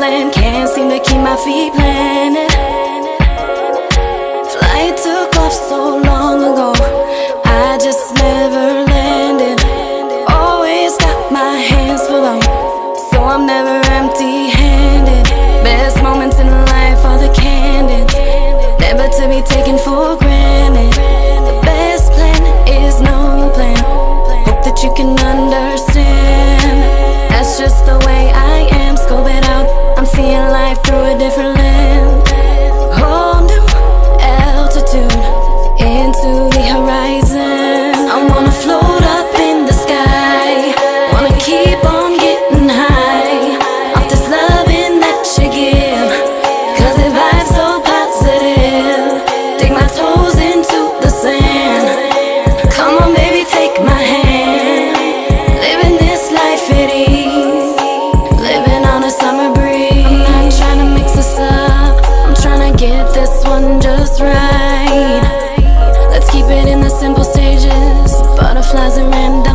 land, can't seem to keep my feet planted. Flight took off so long ago, I just never landed. Always got my hands full on, so I'm never empty-handed. Best moments in life are the candid, never to be taken for granted. The best plan is no plan, hope that you can understand. That's just the way I am, scope it out, I'm seeing life through a different lens. Whole new altitude into the horizon. I wanna float up in the sky, wanna keep on getting high off this loving that you give, cause the vibe's so positive. Dig my toes into the sand, come on baby, take my hand. Living this life at ease, living on a summer breeze. I'm not trying to mix this up, I'm trying to get this one just right. Let's keep it in the simple stages, butterflies and random